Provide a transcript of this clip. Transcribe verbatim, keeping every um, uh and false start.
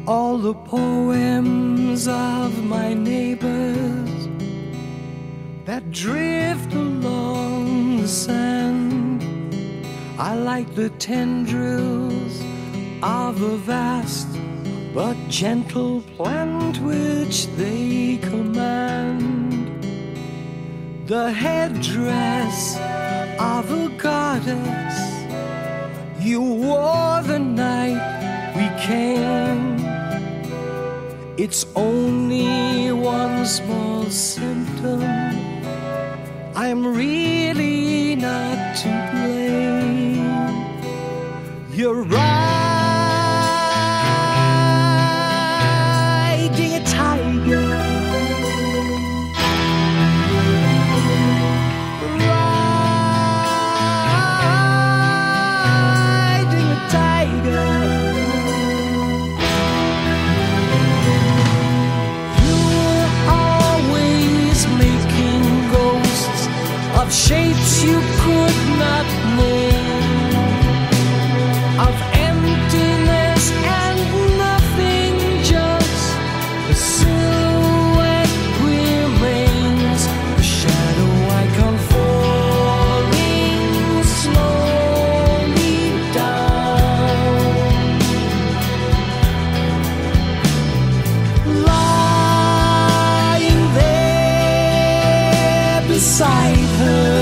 all the poems of my neighbors that drift along the sand. I like the tendrils of a vast but gentle plant which they command. The headdress of a goddess you wore the night we came. It's only one small symptom. I'm really not to blame. You're riding a tiger, riding a tiger. You're always making ghosts of shapes you could not name, of emptiness and nothing, just the silhouette remains, the shadow icon falling slowly down. Lying there beside her,